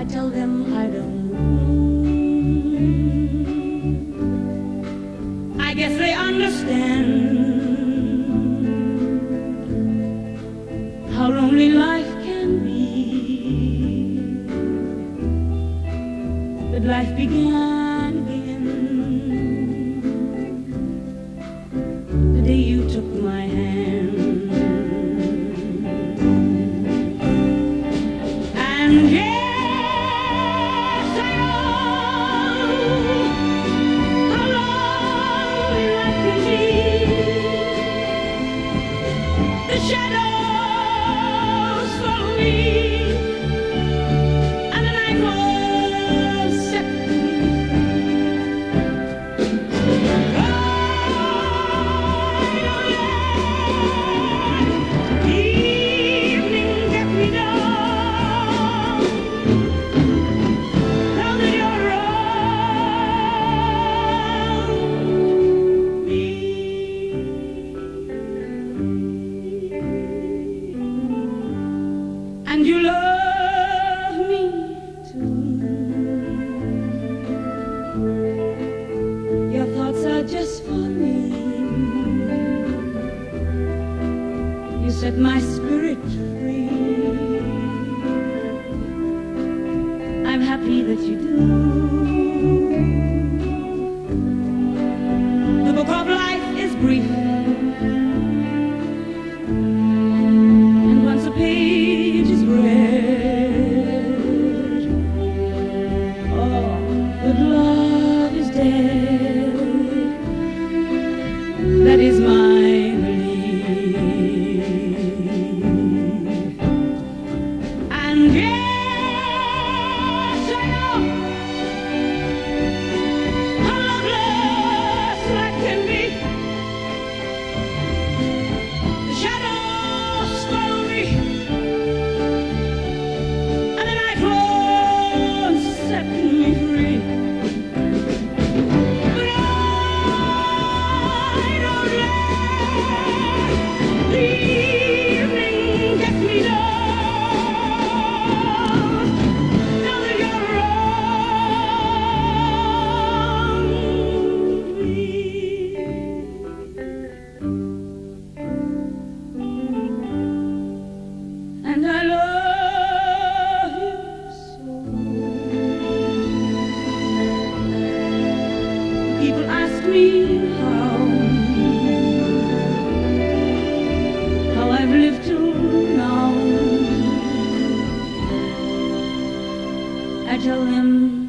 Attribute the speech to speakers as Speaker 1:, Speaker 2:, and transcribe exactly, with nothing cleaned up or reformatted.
Speaker 1: tell them I don't know. I guess they understand how lonely life can be. That life began again the day you took my hand. And yes, I know how lonely life can be. The shadows follow me, and the night was set me free. Evening kept me down. Now that you're around me, and you love me too. Your thoughts are just for me. You set my spirit free. I'm happy that you do. The book of life is brief, and once a page is read, oh, good love is dead. That is my belief. And yes, I know how loveless life can be. The shadows follow me, and the night won't set me free. But I don't let the evening get me down. Now that you're around me, and I love you so. People ask me how, how I've lived till now. I tell them